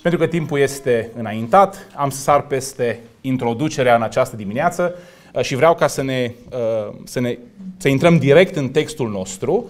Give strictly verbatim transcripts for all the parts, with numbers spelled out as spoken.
Pentru că timpul este înaintat, am să sar peste introducerea în această dimineață și vreau ca să ne, să ne să intrăm direct în textul nostru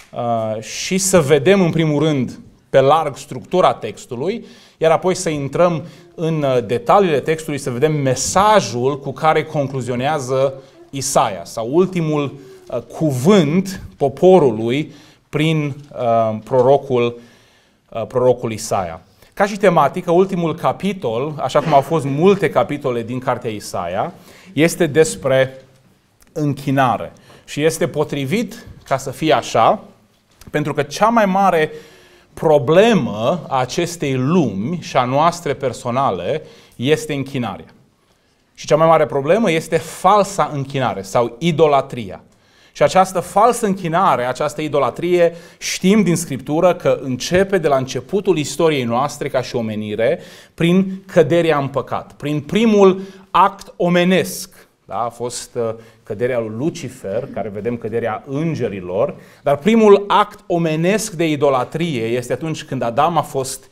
și să vedem în primul rând pe larg structura textului, iar apoi să intrăm în detaliile textului, să vedem mesajul cu care concluzionează Isaia, sau ultimul uh, cuvânt poporului prin uh, prorocul, uh, prorocul Isaia. Ca și tematică, ultimul capitol, așa cum au fost multe capitole din cartea Isaia, este despre închinare. Și este potrivit ca să fie așa, pentru că cea mai mare problemă a acestei lumi și a noastre personale este închinarea. Și cea mai mare problemă este falsa închinare sau idolatria. Și această falsă închinare, această idolatrie, știm din Scriptură că începe de la începutul istoriei noastre ca și omenire, prin căderea în păcat, prin primul act omenesc. Da? A fost căderea lui Lucifer, care vedem căderea îngerilor, dar primul act omenesc de idolatrie este atunci când Adam a fost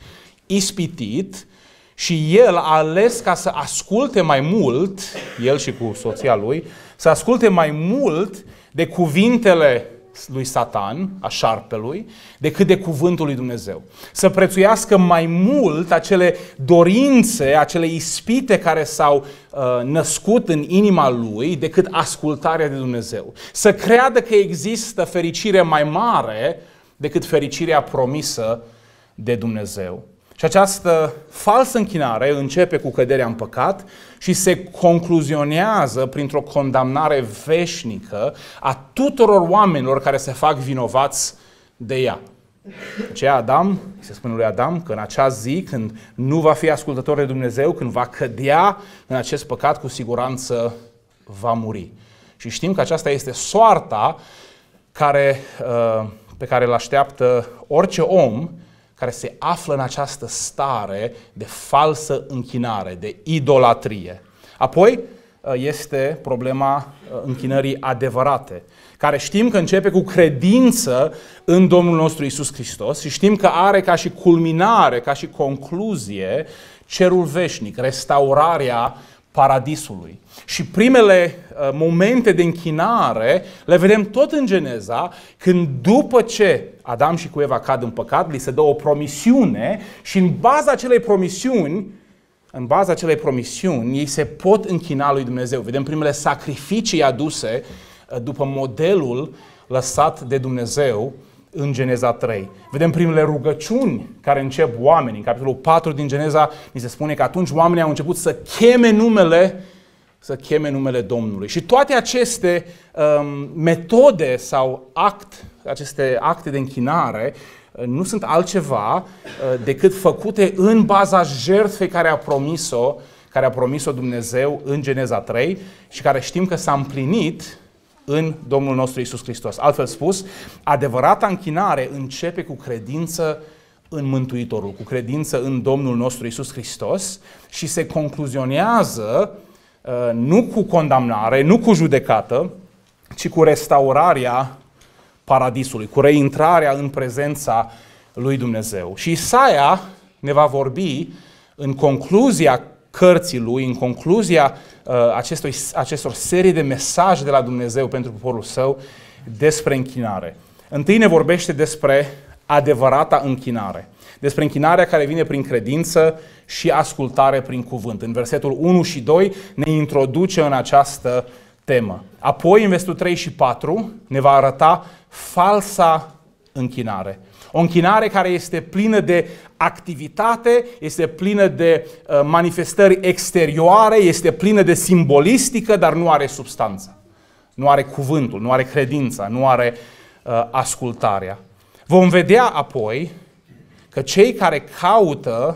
ispitit și el a ales ca să asculte mai mult, el și cu soția lui, să asculte mai mult de cuvintele lui Satan, a șarpelui, decât de cuvântul lui Dumnezeu. Să prețuiască mai mult acele dorințe, acele ispite care s-au uh, născut în inima lui, decât ascultarea de Dumnezeu. Să creadă că există fericire mai mare decât fericirea promisă de Dumnezeu. Și această falsă închinare începe cu căderea în păcat și se concluzionează printr-o condamnare veșnică a tuturor oamenilor care se fac vinovați de ea. Aceea Adam, se spune lui Adam că în acea zi, când nu va fi ascultător de Dumnezeu, când va cădea în acest păcat, cu siguranță va muri. Și știm că aceasta este soarta care, pe care îl așteaptă orice om care se află în această stare de falsă închinare, de idolatrie. Apoi este problema închinării adevărate, care știm că începe cu credință în Domnul nostru Iisus Hristos și știm că are ca și culminare, ca și concluzie, cerul veșnic, restaurarea paradisului. Și primele uh, momente de închinare le vedem tot în Geneza, când după ce Adam și cu Eva cad în păcat, li se dă o promisiune și în baza acelei promisiuni, în baza acelei promisiuni, ei se pot închina lui Dumnezeu. Vedem primele sacrificii aduse uh, după modelul lăsat de Dumnezeu în Geneza trei. Vedem primele rugăciuni care încep oamenii. În capitolul patru din Geneza ni se spune că atunci oamenii au început să cheme numele, să cheme numele Domnului. Și toate aceste um, metode sau act, aceste acte de închinare uh, nu sunt altceva uh, decât făcute în baza jertfei care a promis-o, care a promis-o Dumnezeu în Geneza trei și care știm că s-a împlinit în Domnul nostru Iisus Hristos. Altfel spus, adevărata închinare începe cu credință în Mântuitorul, cu credință în Domnul nostru Iisus Hristos și se concluzionează uh, nu cu condamnare, nu cu judecată, ci cu restaurarea paradisului, cu reintrarea în prezența lui Dumnezeu. Și Isaia ne va vorbi în concluzia cărții lui, în concluzia uh, acestor, acestor serii de mesaje de la Dumnezeu pentru poporul său despre închinare. Întâi ne vorbește despre adevărata închinare, despre închinarea care vine prin credință și ascultare prin cuvânt. În versetul unu și doi ne introduce în această temă. Apoi, în versetul trei și patru, ne va arăta falsa închinare. O închinare care este plină de activitate, este plină de uh, manifestări exterioare, este plină de simbolistică, dar nu are substanță. Nu are cuvântul, nu are credința, nu are uh, ascultarea. Vom vedea apoi că cei care caută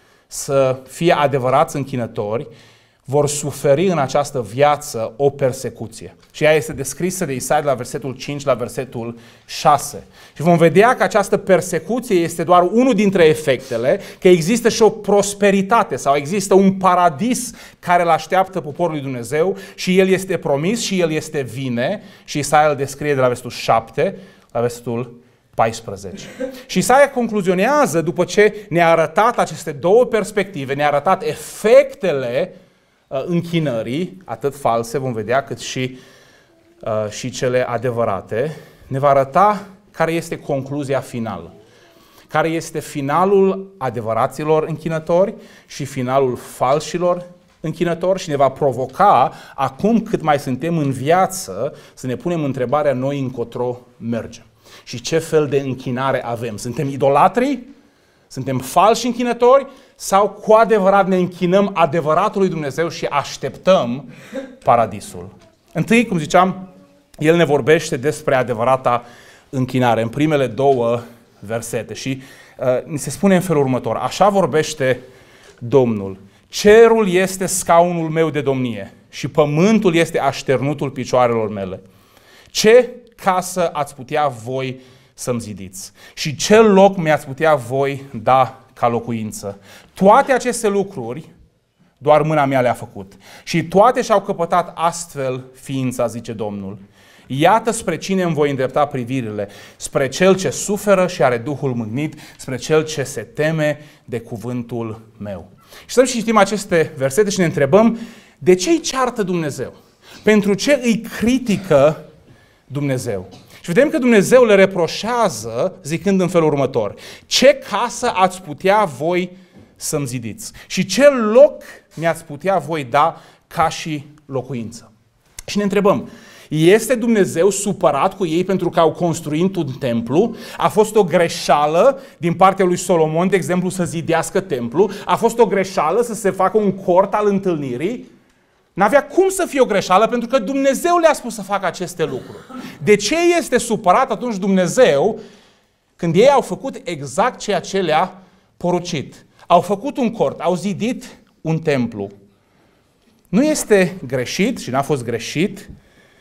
să fie adevărați închinători vor suferi în această viață o persecuție. Și ea este descrisă de Isaia de la versetul cinci la versetul șase. Și vom vedea că această persecuție este doar unul dintre efectele, că există și o prosperitate sau există un paradis care îl așteaptă poporul lui Dumnezeu și el este promis și el este vine. Și Isaia îl descrie de la versetul șapte la versetul paisprezece. Și Isaia concluzionează, după ce ne-a arătat aceste două perspective, ne-a arătat efectele uh, închinării, atât false, vom vedea, cât și, uh, și cele adevărate, ne va arăta care este concluzia finală. Care este finalul adevăraților închinători și finalul falșilor închinători și ne va provoca, acum cât mai suntem în viață, să ne punem întrebarea noi încotro mergem. Și ce fel de închinare avem? Suntem idolatri? Suntem falși închinători? Sau cu adevărat ne închinăm adevăratului Dumnezeu și așteptăm paradisul? Întâi, cum ziceam, el ne vorbește despre adevărata închinare în primele două versete și uh, ni se spune în felul următor: așa vorbește Domnul. Cerul este scaunul meu de domnie și pământul este așternutul picioarelor mele. Ce casă ați putea voi să-mi zidiți? Și ce loc mi-ați putea voi da ca locuință? Toate aceste lucruri doar mâna mea le-a făcut. Și toate și-au căpătat astfel ființa, zice Domnul. Iată spre cine îmi voi îndrepta privirile, spre cel ce suferă și are Duhul mâhnit, spre cel ce se teme de cuvântul meu. Și să citim aceste versete și ne întrebăm, de ce îi ceartă Dumnezeu? Pentru ce îi critică Dumnezeu? Și vedem că Dumnezeu le reproșează zicând în felul următor: ce casă ați putea voi să-mi zidiți? Și ce loc mi-ați putea voi da ca și locuință? Și ne întrebăm, este Dumnezeu supărat cu ei pentru că au construit un templu? A fost o greșeală din partea lui Solomon, de exemplu, să zidească templu? A fost o greșeală să se facă un cort al întâlnirii? N-avea cum să fie o greșeală, pentru că Dumnezeu le-a spus să facă aceste lucruri. De ce este supărat atunci Dumnezeu când ei au făcut exact ceea ce le-a porucit? Au făcut un cort, au zidit un templu. Nu este greșit și n-a fost greșit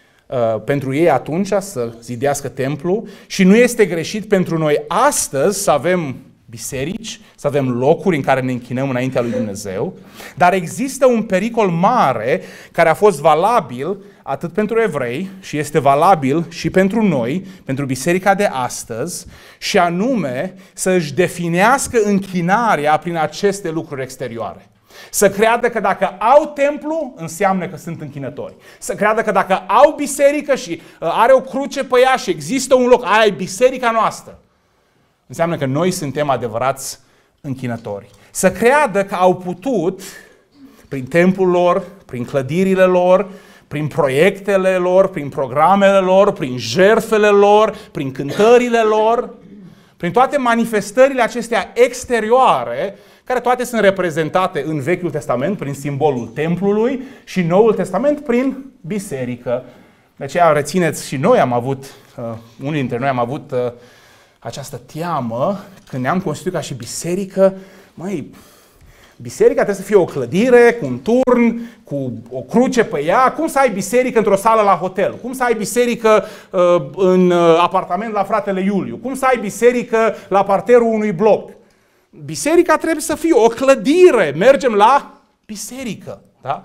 uh, pentru ei atunci să zidească templu și nu este greșit pentru noi astăzi să avem biserici, să avem locuri în care ne închinăm înaintea lui Dumnezeu, dar există un pericol mare care a fost valabil atât pentru evrei și este valabil și pentru noi, pentru biserica de astăzi, și anume să își definească închinarea prin aceste lucruri exterioare. Să creadă că dacă au templu, înseamnă că sunt închinători. Să creadă că dacă au biserică și are o cruce pe ea și există un loc, aia e biserica noastră, înseamnă că noi suntem adevărați închinători. Să creadă că au putut, prin templul lor, prin clădirile lor, prin proiectele lor, prin programele lor, prin jertfele lor, prin cântările lor, prin toate manifestările acestea exterioare, care toate sunt reprezentate în Vechiul Testament prin simbolul templului și în Noul Testament prin biserică. De aceea rețineți, și noi am avut, uh, unii dintre noi am avut uh, această teamă când ne-am constituit ca și biserică. Măi, biserica trebuie să fie o clădire cu un turn, cu o cruce pe ea. Cum să ai biserică într-o sală la hotel? Cum să ai biserică uh, în uh, apartament la fratele Iuliu? Cum să ai biserică la parterul unui bloc? Biserica trebuie să fie o clădire. Mergem la biserică. Da?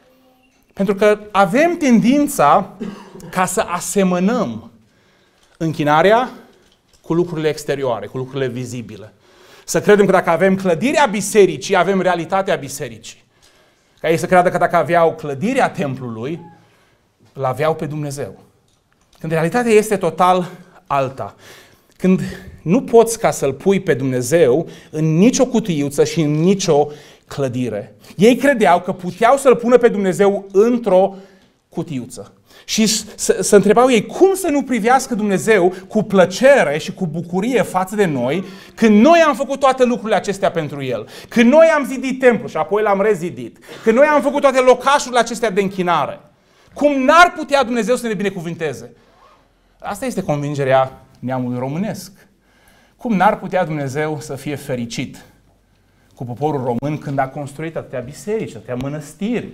Pentru că avem tendința ca să asemănăm închinarea cu lucrurile exterioare, cu lucrurile vizibile. Să credem că dacă avem clădirea bisericii, avem realitatea bisericii. Ca ei să creadă că dacă aveau clădirea templului, îl aveau pe Dumnezeu. Când realitatea este total alta. Când nu poți ca să-L pui pe Dumnezeu în nicio cutiuță și în nicio clădire. Ei credeau că puteau să-L pună pe Dumnezeu într-o cutiuță. Și să întrebau ei, cum să nu privească Dumnezeu cu plăcere și cu bucurie față de noi când noi am făcut toate lucrurile acestea pentru El, când noi am zidit templul și apoi l-am rezidit, când noi am făcut toate locașurile acestea de închinare. Cum n-ar putea Dumnezeu să ne binecuvânteze? Asta este convingerea neamului românesc. Cum n-ar putea Dumnezeu să fie fericit cu poporul român când a construit atâtea biserici, atâtea mănăstiri?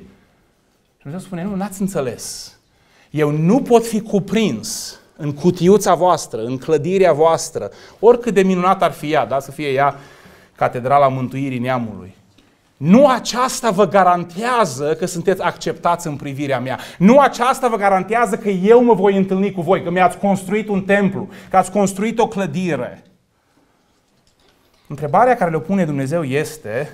Și Dumnezeu spune, nu, n-ați înțeles. Eu nu pot fi cuprins în cutiuța voastră, în clădirea voastră, oricât de minunat ar fi ea, da? Să fie ea Catedrala Mântuirii Neamului. Nu aceasta vă garantează că sunteți acceptați în privirea mea. Nu aceasta vă garantează că eu mă voi întâlni cu voi, că mi-ați construit un templu, că ați construit o clădire. Întrebarea care le pune Dumnezeu este: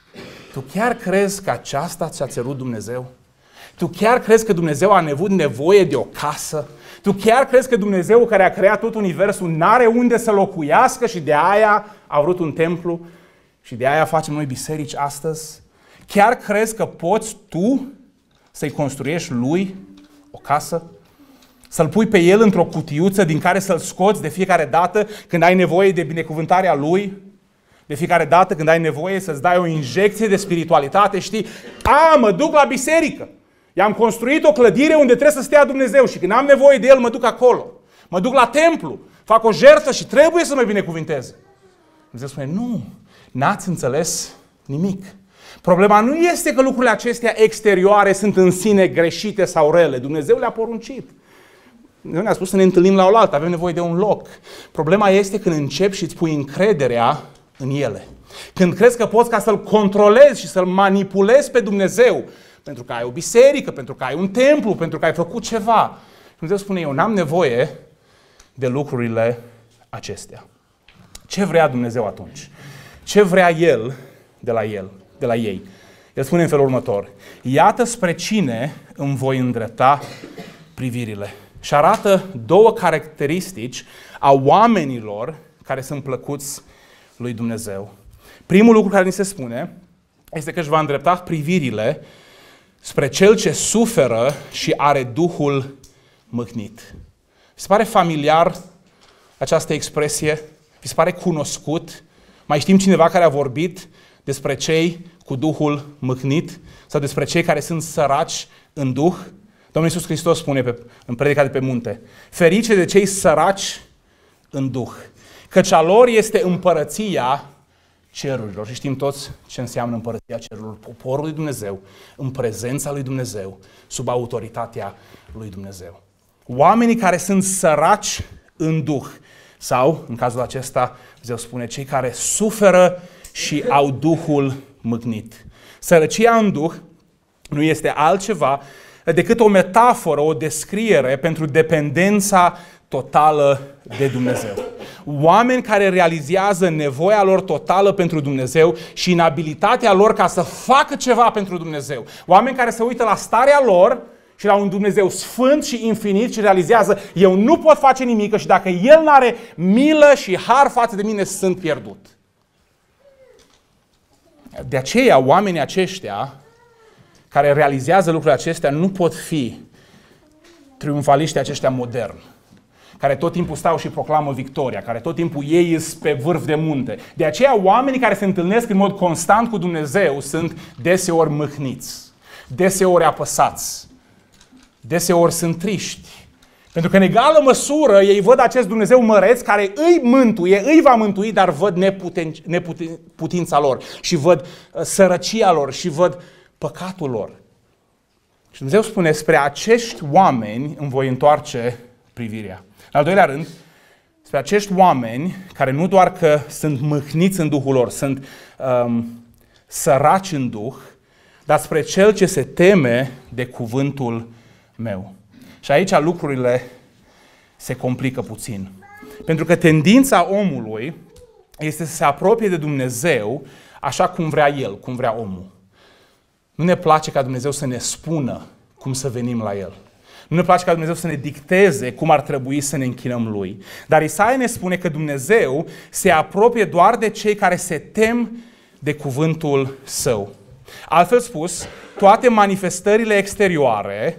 tu chiar crezi că aceasta ți-a cerut Dumnezeu? Tu chiar crezi că Dumnezeu a avut nevoie de o casă? Tu chiar crezi că Dumnezeu care a creat tot universul n-are unde să locuiască și de aia a vrut un templu? Și de aia facem noi biserici astăzi? Chiar crezi că poți tu să-i construiești lui o casă? Să-l pui pe el într-o cutiuță din care să-l scoți de fiecare dată când ai nevoie de binecuvântarea lui? De fiecare dată când ai nevoie să-ți dai o injecție de spiritualitate, știi? A, mă duc la biserică. I-am construit o clădire unde trebuie să stea Dumnezeu și când am nevoie de el mă duc acolo. Mă duc la templu, fac o jertfă și trebuie să mă binecuvinteze. Dumnezeu spune: nu, n-ați înțeles nimic. Problema nu este că lucrurile acestea exterioare sunt în sine greșite sau rele. Dumnezeu le-a poruncit. Dumnezeu ne-a spus să ne întâlnim la oaltă, avem nevoie de un loc. Problema este când începi și îți pui încrederea în ele. Când crezi că poți ca să-L controlezi și să-L manipulezi pe Dumnezeu, pentru că ai o biserică, pentru că ai un templu, pentru că ai făcut ceva. Dumnezeu spune: eu n-am nevoie de lucrurile acestea. Ce vrea Dumnezeu atunci? Ce vrea El de la El, de la ei? El spune în felul următor: iată spre cine îmi voi îndrepta privirile. Și arată două caracteristici a oamenilor care sunt plăcuți lui Dumnezeu. Primul lucru care ni se spune este că își va îndrepta privirile spre cel ce suferă și are Duhul mâhnit. Vi se pare familiar această expresie? Vi se pare cunoscut? Mai știm cineva care a vorbit despre cei cu Duhul mâhnit sau despre cei care sunt săraci în Duh? Domnul Iisus Hristos spune pe, în predica de pe munte: ferice de cei săraci în Duh, căci a lor este împărăția cerurilor. Și știm toți ce înseamnă împărăția cerurilor. Poporul lui Dumnezeu, în prezența lui Dumnezeu, sub autoritatea lui Dumnezeu. Oamenii care sunt săraci în Duh, sau, în cazul acesta, Dumnezeu spune, cei care suferă și au Duhul mâhnit. Sărăcia în Duh nu este altceva decât o metaforă, o descriere pentru dependența totală de Dumnezeu. Oameni care realizează nevoia lor totală pentru Dumnezeu și inabilitatea lor ca să facă ceva pentru Dumnezeu. Oameni care se uită la starea lor și la un Dumnezeu sfânt și infinit și realizează: eu nu pot face nimic și dacă El n-are milă și har față de mine, sunt pierdut. De aceea, oamenii aceștia care realizează lucrurile acestea nu pot fi triumfaliștii aceștia moderni, care tot timpul stau și proclamă victoria, care tot timpul ei sunt pe vârf de munte. De aceea oamenii care se întâlnesc în mod constant cu Dumnezeu sunt deseori mâhniți, deseori apăsați, deseori sunt triști. Pentru că în egală măsură ei văd acest Dumnezeu măreț care îi mântuie, îi va mântui, dar văd neputen, neputința lor și văd sărăcia lor și văd păcatul lor. Și Dumnezeu spune: spre acești oameni îmi voi întoarce privirea. În al doilea rând, spre acești oameni care nu doar că sunt mâhniți în Duhul lor, sunt um, săraci în Duh, dar spre cel ce se teme de cuvântul meu. Și aici lucrurile se complică puțin. Pentru că tendința omului este să se apropie de Dumnezeu așa cum vrea el, cum vrea omul. Nu ne place ca Dumnezeu să ne spună cum să venim la El. Nu ne place ca Dumnezeu să ne dicteze cum ar trebui să ne închinăm Lui. Dar Isaia ne spune că Dumnezeu se apropie doar de cei care se tem de cuvântul Său. Altfel spus, toate manifestările exterioare,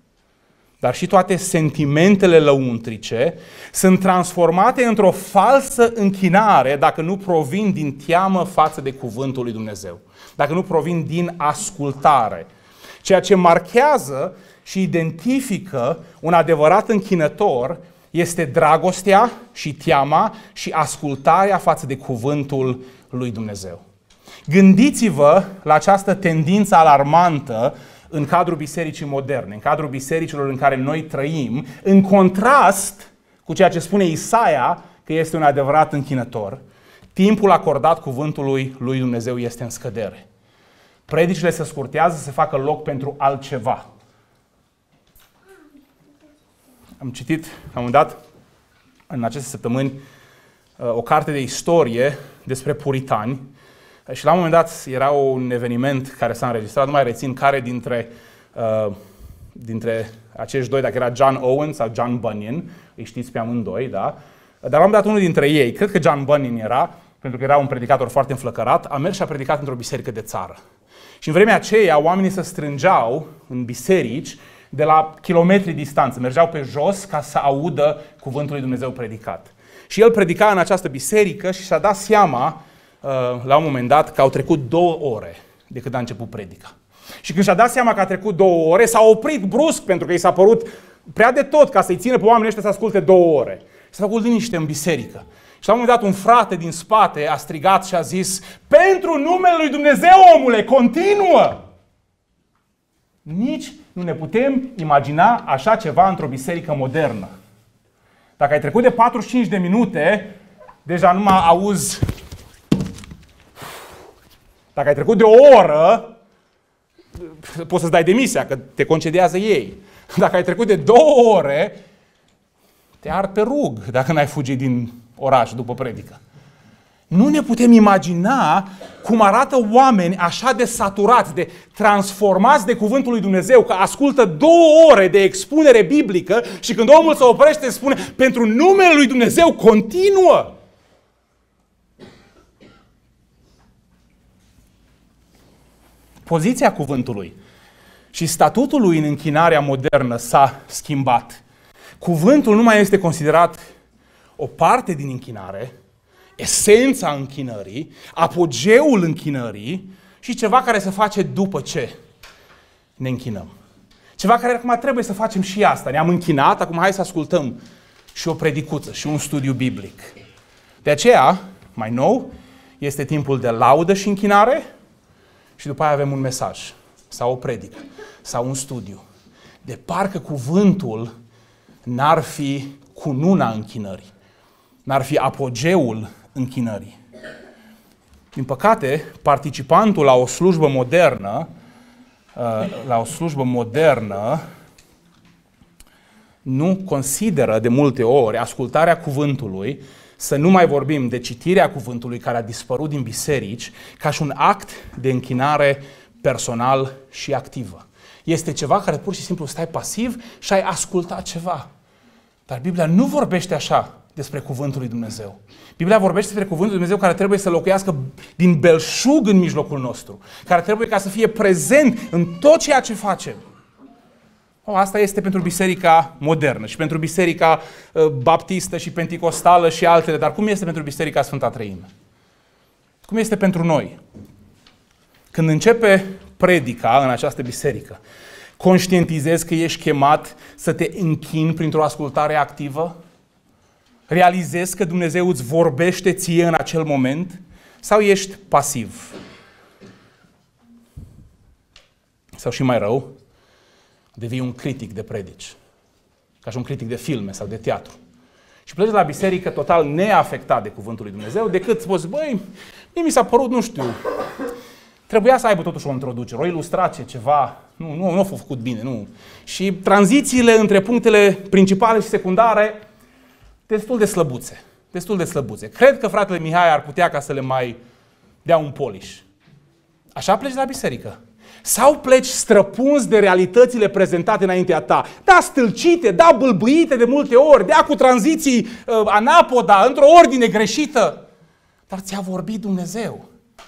dar și toate sentimentele lăuntrice, sunt transformate într-o falsă închinare dacă nu provin din teamă față de cuvântul lui Dumnezeu. Dacă nu provin din ascultare. Ceea ce marchează și identifică un adevărat închinător este dragostea și teama și ascultarea față de cuvântul lui Dumnezeu. Gândiți-vă la această tendință alarmantă în cadrul bisericii moderne, în cadrul bisericilor în care noi trăim, în contrast cu ceea ce spune Isaia că este un adevărat închinător. Timpul acordat cuvântului lui Dumnezeu este în scădere. Predicile se scurtează, se facă loc pentru altceva. Am citit, la un moment dat, în aceste săptămâni, o carte de istorie despre puritani și la un moment dat era un eveniment care s-a înregistrat, nu mai rețin care dintre, uh, dintre acești doi, dacă era John Owen sau John Bunyan, îi știți pe amândoi, da? Dar la un moment dat unul dintre ei, cred că John Bunyan era, pentru că era un predicator foarte înflăcărat, a mers și a predicat într-o biserică de țară. Și în vremea aceea oamenii se strângeau în biserici de la kilometri distanță, mergeau pe jos ca să audă cuvântul lui Dumnezeu predicat. Și el predica în această biserică și și-a dat seama, la un moment dat, că au trecut două ore de când a început predica. Și când și-a dat seama că a trecut două ore, s-a oprit brusc pentru că i s-a părut prea de tot ca să-i țină pe oamenii ăștia să asculte două ore. Și s-a făcut liniște în biserică. Și la un moment dat un frate din spate a strigat și a zis: pentru numele lui Dumnezeu, omule, continuă! Nici nu ne putem imagina așa ceva într-o biserică modernă. Dacă ai trecut de patruzeci și cinci de minute, deja nu mai auzi. Dacă ai trecut de o oră, poți să-ți dai demisia, că te concediază ei. Dacă ai trecut de două ore, te ard pe rug dacă n-ai fugit din oraș după predică. Nu ne putem imagina cum arată oameni așa de saturați, de transformați de cuvântul lui Dumnezeu, că ascultă două ore de expunere biblică și când omul se oprește spune: pentru numele lui Dumnezeu continuă. Poziția cuvântului și statutul lui în închinarea modernă s-a schimbat. Cuvântul nu mai este considerat o parte din închinare, esența închinării, apogeul închinării și ceva care se face după ce ne închinăm. Ceva care acum trebuie să facem și asta. Ne-am închinat, acum hai să ascultăm și o predicuță și un studiu biblic. De aceea, mai nou, este timpul de laudă și închinare și după aia avem un mesaj sau o predică sau un studiu. De parcă cuvântul n-ar fi cununa închinării, n-ar fi apogeul închinării. Din păcate, participantul la o slujbă modernă, la o slujbă modernă, nu consideră de multe ori ascultarea cuvântului, să nu mai vorbim de citirea cuvântului care a dispărut din biserici, ca și un act de închinare personal și activă. Este ceva care pur și simplu stai pasiv și ai ascultat ceva. Dar Biblia nu vorbește așa despre cuvântul lui Dumnezeu. Biblia vorbește despre cuvântul lui Dumnezeu care trebuie să locuiască din belșug în mijlocul nostru, care trebuie ca să fie prezent în tot ceea ce facem. O, asta este pentru biserica modernă și pentru biserica uh, baptistă și penticostală și altele, dar cum este pentru biserica Sfânta Treime? Cum este pentru noi? Când începe predica în această biserică, conștientizezi că ești chemat să te închini printr-o ascultare activă? Realizezi că Dumnezeu îți vorbește ție în acel moment? Sau ești pasiv? Sau și mai rău, devii un critic de predici, ca și un critic de filme sau de teatru. Și pleci la biserică total neafectat de cuvântul lui Dumnezeu, decât să poți, băi, mie mi s-a părut, nu știu, trebuia să aibă totuși o introducere, o ilustrație, ceva, nu, nu, nu a făcut bine, nu. Și tranzițiile între punctele principale și secundare, destul de slăbuțe, destul de slăbuțe. Cred că fratele Mihai ar putea ca să le mai dea un polish. Așa pleci la biserică. Sau pleci străpuns de realitățile prezentate înaintea ta. Da, stâlcite, da, bâlbâite de multe ori, da, cu tranziții uh, anapoda, într-o ordine greșită. Dar ți-a vorbit Dumnezeu.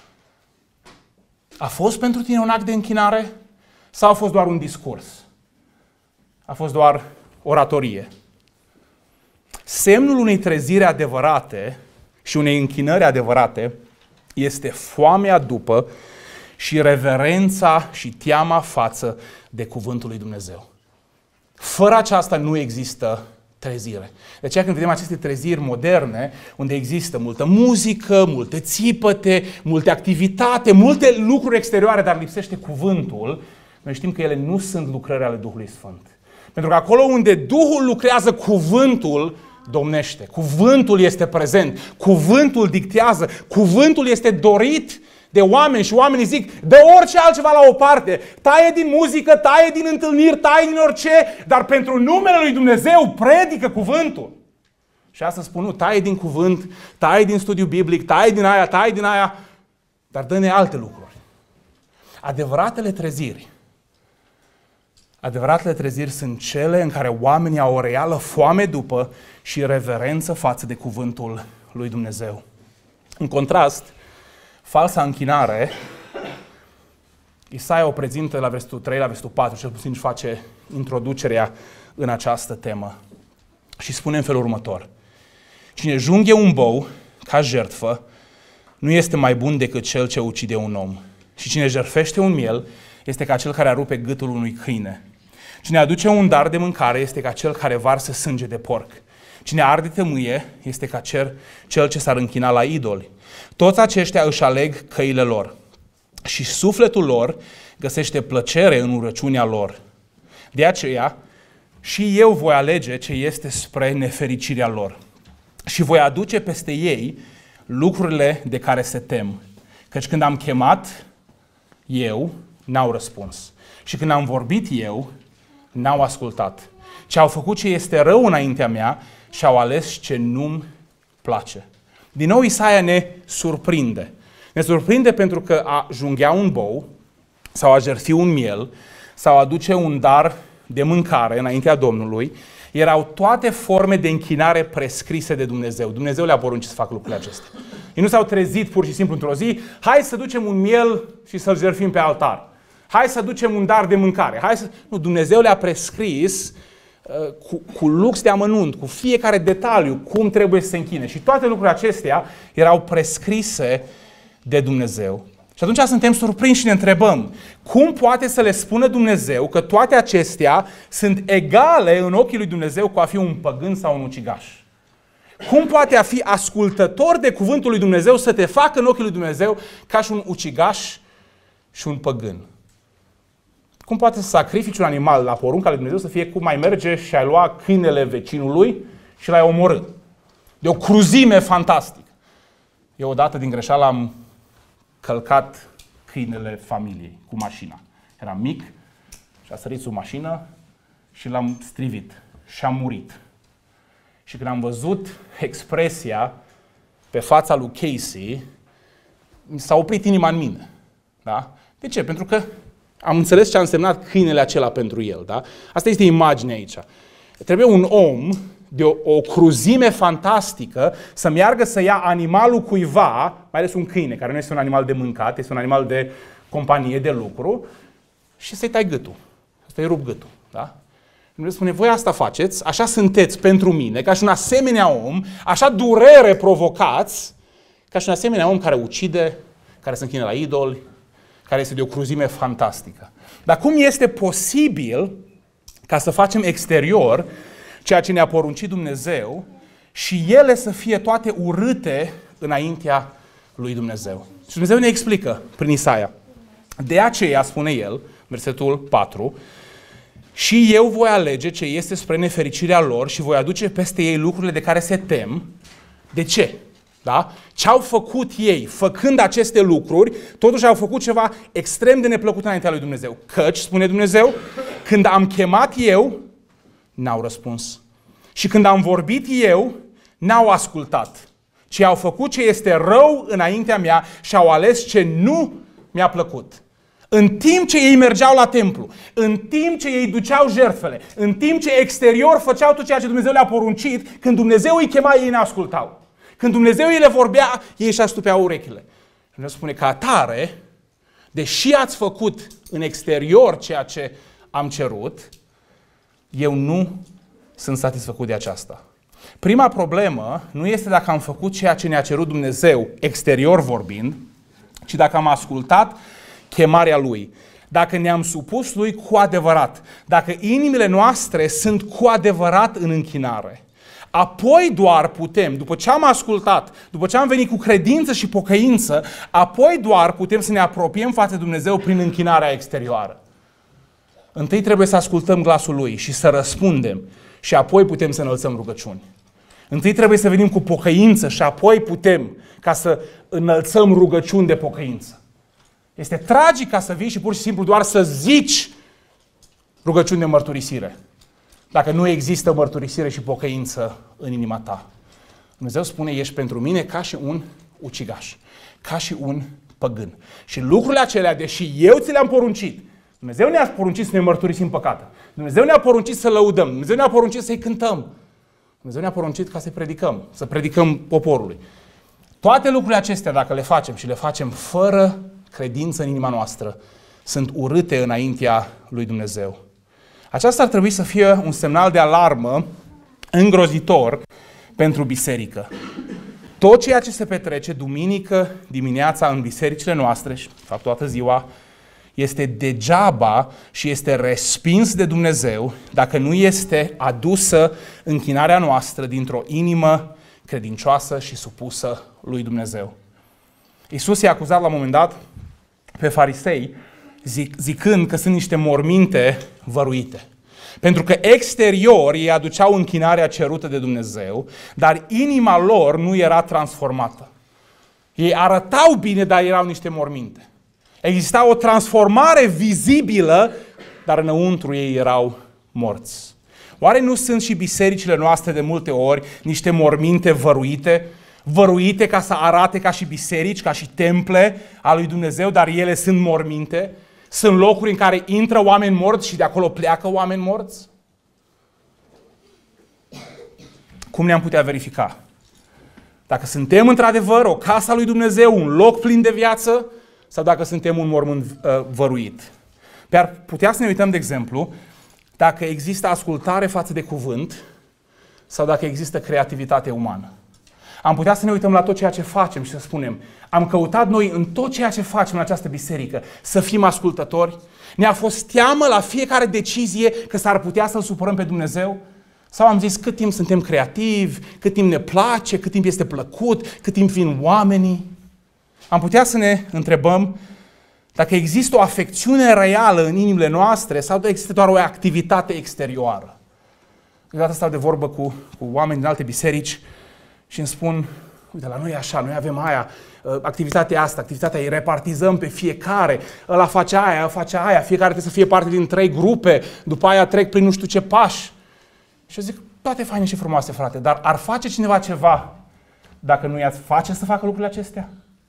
A fost pentru tine un act de închinare? Sau a fost doar un discurs? A fost doar oratorie? Semnul unei treziri adevărate și unei închinări adevărate este foamea după și reverența și teama față de cuvântul lui Dumnezeu. Fără aceasta nu există trezire. De aceea când vedem aceste treziri moderne, unde există multă muzică, multe țipăte, multe activitate, multe lucruri exterioare, dar lipsește cuvântul, noi știm că ele nu sunt lucrări ale Duhului Sfânt. Pentru că acolo unde Duhul lucrează, cuvântul domnește. Cuvântul este prezent. Cuvântul dictează. Cuvântul este dorit de oameni și oamenii zic, dă orice altceva la o parte, taie din muzică, taie din întâlniri, taie din orice, dar pentru numele lui Dumnezeu predică cuvântul. Și asta spun, nu, taie din cuvânt, taie din studiu biblic, taie din aia, taie din aia, dar dă-ne alte lucruri. Adevăratele treziri, adevăratele treziri sunt cele în care oamenii au o reală foame după și reverență față de cuvântul lui Dumnezeu. În contrast, falsa închinare, Isaia o prezintă la versetul trei, la versetul patru, cel puțin își face introducerea în această temă. Și spune în felul următor: cine junghe un bou ca jertfă nu este mai bun decât cel ce ucide un om. Și cine jertfește un miel este ca cel care arupe gâtul unui câine. Cine aduce un dar de mâncare este ca cel care varsă sânge de porc. Cine arde tămâie este ca cel, cel ce s-ar închina la idoli. Toți aceștia își aleg căile lor și sufletul lor găsește plăcere în urăciunea lor. De aceea și eu voi alege ce este spre nefericirea lor și voi aduce peste ei lucrurile de care se tem. Căci când am chemat eu, n-au răspuns. Și când am vorbit eu, n-au ascultat. Ce au făcut ce este rău înaintea mea și au ales ce nu-mi place. Din nou Isaia ne surprinde. Ne surprinde pentru că a junghea un bou sau a jertfi un miel sau a aduce un dar de mâncare înaintea Domnului erau toate forme de închinare prescrise de Dumnezeu. Dumnezeu le-a poruncit să facă lucrurile acestea. Ei nu s-au trezit pur și simplu într-o zi, hai să ducem un miel și să-l jertfim pe altar. Hai să ducem un dar de mâncare. Hai să... Nu, Dumnezeu le-a prescris uh, cu, cu lux de amănunt, cu fiecare detaliu, cum trebuie să se închine. Și toate lucrurile acestea erau prescrise de Dumnezeu. Și atunci suntem surprinși și ne întrebăm, cum poate să le spună Dumnezeu că toate acestea sunt egale în ochii lui Dumnezeu cu a fi un păgân sau un ucigaș? Cum poate a fi ascultător de cuvântul lui Dumnezeu să te facă în ochii lui Dumnezeu ca și un ucigaș și un păgân? Cum poate să sacrifici un animal la porunca lui Dumnezeu să fie cum mai merge și ai lua câinele vecinului și l-ai omorât? De o cruzime fantastică. Eu odată din greșeală am călcat câinele familiei cu mașina. Era mic și a sărit sub mașină și l-am strivit și a murit. Și când am văzut expresia pe fața lui Casey, s-a oprit inima în mine. Da? De ce? Pentru că am înțeles ce a însemnat câinele acela pentru el. Da? Asta este imaginea aici. Trebuie un om de o, o cruzime fantastică să meargă să ia animalul cuiva, mai ales un câine, care nu este un animal de mâncat, este un animal de companie, de lucru, și să-i tai gâtul, să-i rup gâtul. Da? Dumnezeu spune, voi asta faceți, așa sunteți pentru mine, ca și un asemenea om, așa durere provocați, ca și un asemenea om care ucide, care se închine la idoli, care este de o cruzime fantastică. Dar cum este posibil ca să facem exterior ceea ce ne-a poruncit Dumnezeu și ele să fie toate urâte înaintea lui Dumnezeu? Și Dumnezeu ne explică prin Isaia. De aceea, spune el, versetul patru, și eu voi alege ce este spre nefericirea lor și voi aduce peste ei lucrurile de care se tem. De ce? Da? Ce au făcut ei făcând aceste lucruri, totuși au făcut ceva extrem de neplăcut înaintea lui Dumnezeu. Căci, spune Dumnezeu, când am chemat eu, n-au răspuns. Și când am vorbit eu, n-au ascultat. Ci au făcut ce este rău înaintea mea și au ales ce nu mi-a plăcut. În timp ce ei mergeau la templu, în timp ce ei duceau jertfele, în timp ce exterior făceau tot ceea ce Dumnezeu le-a poruncit, când Dumnezeu îi chema, ei n-ascultau. Când Dumnezeu îi le vorbea, ei își astupeau urechile. Dumnezeu spune că atare, deși ați făcut în exterior ceea ce am cerut, eu nu sunt satisfăcut de aceasta. Prima problemă nu este dacă am făcut ceea ce ne-a cerut Dumnezeu, exterior vorbind, ci dacă am ascultat chemarea Lui, dacă ne-am supus Lui cu adevărat, dacă inimile noastre sunt cu adevărat în închinare. Apoi doar putem, după ce am ascultat, după ce am venit cu credință și pocăință, apoi doar putem să ne apropiem față de Dumnezeu prin închinarea exterioară. Întâi trebuie să ascultăm glasul Lui și să răspundem și apoi putem să înălțăm rugăciuni. Întâi trebuie să venim cu pocăință și apoi putem ca să înălțăm rugăciuni de pocăință. Este tragic ca să vii și pur și simplu doar să zici rugăciuni de mărturisire, dacă nu există mărturisire și pocăință în inima ta. Dumnezeu spune, ești pentru mine ca și un ucigaș, ca și un păgân. Și lucrurile acelea, deși eu ți le-am poruncit, Dumnezeu ne-a poruncit să ne mărturisim păcate. Dumnezeu ne-a poruncit să lăudăm. Dumnezeu ne-a poruncit să-i cântăm. Dumnezeu ne-a poruncit ca să predicăm, să predicăm poporului. Toate lucrurile acestea, dacă le facem și le facem fără credință în inima noastră, sunt urâte înaintea lui Dumnezeu. Aceasta ar trebui să fie un semnal de alarmă îngrozitor pentru biserică. Tot ceea ce se petrece duminică dimineața în bisericile noastre, și de fapt toată ziua, este degeaba și este respins de Dumnezeu dacă nu este adusă închinarea noastră dintr-o inimă credincioasă și supusă lui Dumnezeu. Iisus i-a acuzat la un moment dat pe farisei zic, zicând că sunt niște morminte văruite. Pentru că exterior ei aduceau închinarea cerută de Dumnezeu, dar inima lor nu era transformată. Ei arătau bine, dar erau niște morminte. Exista o transformare vizibilă, dar înăuntru ei erau morți. Oare nu sunt și bisericile noastre de multe ori niște morminte văruite, văruite ca să arate ca și biserici, ca și temple a lui Dumnezeu, dar ele sunt morminte? Sunt locuri în care intră oameni morți și de acolo pleacă oameni morți? Cum ne-am putea verifica? Dacă suntem într-adevăr o casă a lui Dumnezeu, un loc plin de viață, sau dacă suntem un mormânt uh, văruit. Pe-ar putea să ne uităm, de exemplu, dacă există ascultare față de cuvânt sau dacă există creativitate umană. Am putea să ne uităm la tot ceea ce facem și să spunem, am căutat noi în tot ceea ce facem în această biserică să fim ascultători? Ne-a fost teamă la fiecare decizie că s-ar putea să-L supărăm pe Dumnezeu? Sau am zis cât timp suntem creativi, cât timp ne place, cât timp este plăcut, cât timp vin oamenii? Am putea să ne întrebăm dacă există o afecțiune reală în inimile noastre sau dacă există doar o activitate exterioară. Câteodată stau de vorbă cu, cu oameni din alte biserici și îmi spun, uite, la noi e așa, noi avem aia, activitatea asta, activitatea îi repartizăm pe fiecare, ăla face aia, ăla face aia, fiecare trebuie să fie parte din trei grupe, după aia trec prin nu știu ce pași. Și eu zic, toate faine și frumoase, frate, dar ar face cineva ceva dacă nu i-ați face să facă lucrurile acestea?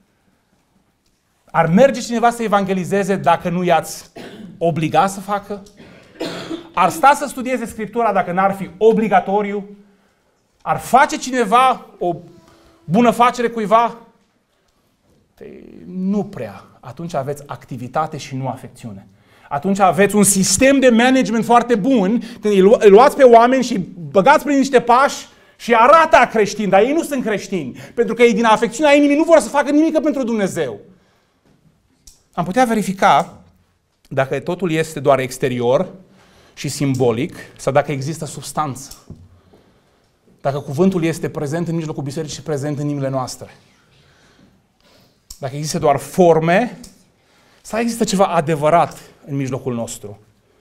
Ar merge cineva să evangelizeze dacă nu i-ați obliga să facă? Ar sta să studieze Scriptura dacă n-ar fi obligatoriu? Ar face cineva o bună facere cuiva? Păi, nu prea. Atunci aveți activitate și nu afecțiune. Atunci aveți un sistem de management foarte bun, când îi luați pe oameni și băgați prin niște pași și arată a creștini, dar ei nu sunt creștini. Pentru că ei din afecțiunea inimii nu vor să facă nimic pentru Dumnezeu. Am putea verifica dacă totul este doar exterior și simbolic sau dacă există substanță. Dacă cuvântul este prezent în mijlocul bisericii și prezent în inimile noastre. Dacă există doar forme sau există ceva adevărat în mijlocul nostru.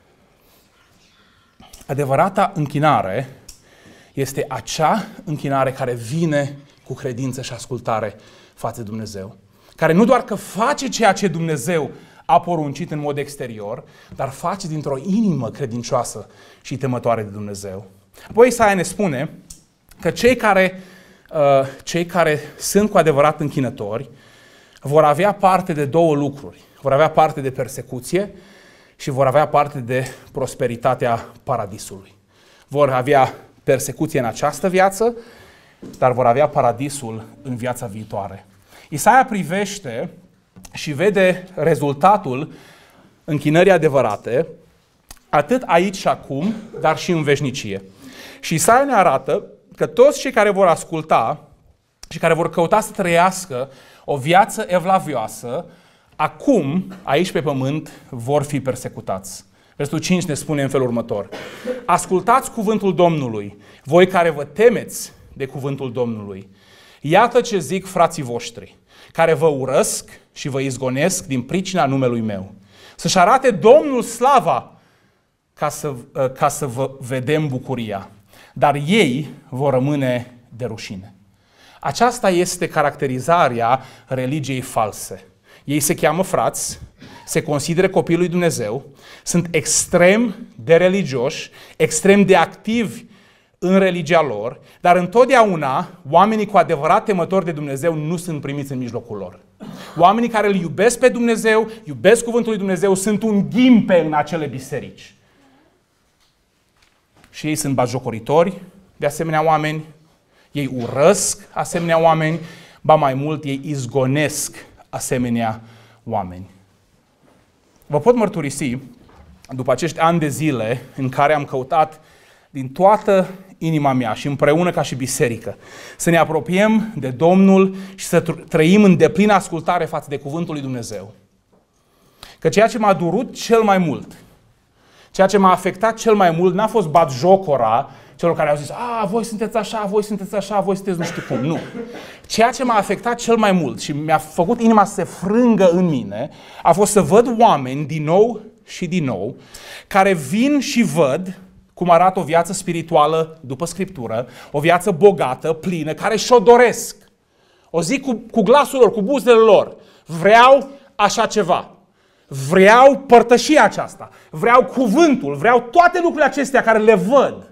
Adevărata închinare este acea închinare care vine cu credință și ascultare față de Dumnezeu. Care nu doar că face ceea ce Dumnezeu a poruncit în mod exterior, dar face dintr-o inimă credincioasă și temătoare de Dumnezeu. Apoi Isaia ne spune că cei care, uh, cei care sunt cu adevărat închinători vor avea parte de două lucruri. Vor avea parte de persecuție și vor avea parte de prosperitatea paradisului. Vor avea persecuție în această viață, dar vor avea paradisul în viața viitoare. Isaia privește și vede rezultatul închinării adevărate, atât aici și acum, dar și în veșnicie. Și Isaia ne arată că toți cei care vor asculta și care vor căuta să trăiască o viață evlavioasă, acum, aici pe pământ, vor fi persecutați. Versetul cinci ne spune în felul următor. Ascultați cuvântul Domnului, voi care vă temeți de cuvântul Domnului. Iată ce zic frații voștri, care vă urăsc și vă izgonesc din pricina numelui meu. Să-și arate Domnul slava ca să, ca să vă vedem bucuria. Dar ei vor rămâne de rușine. Aceasta este caracterizarea religiei false. Ei se cheamă frați, se consideră copiii lui Dumnezeu, sunt extrem de religioși, extrem de activi în religia lor, dar întotdeauna oamenii cu adevărat temători de Dumnezeu nu sunt primiți în mijlocul lor. Oamenii care îl iubesc pe Dumnezeu, iubesc cuvântul lui Dumnezeu, sunt un ghimpe în acele biserici. Și ei sunt batjocoritori de asemenea oameni, ei urăsc asemenea oameni, ba mai mult, ei izgonesc asemenea oameni. Vă pot mărturisi, după acești ani de zile în care am căutat din toată inima mea și împreună ca și biserică să ne apropiem de Domnul și să trăim în deplină ascultare față de cuvântul lui Dumnezeu, că ceea ce m-a durut cel mai mult, ceea ce m-a afectat cel mai mult n-a fost batjocora celor care au zis, a, voi sunteți așa, voi sunteți așa, voi sunteți nu știu cum. Nu. Ceea ce m-a afectat cel mai mult și mi-a făcut inima să se frângă în mine a fost să văd oameni din nou și din nou care vin și văd cum arată o viață spirituală după Scriptură, o viață bogată, plină, care și-o doresc. O zic cu, cu glasul lor, cu buzele lor. Vreau așa ceva. Vreau părtășia aceasta. Vreau cuvântul. Vreau toate lucrurile acestea care le văd.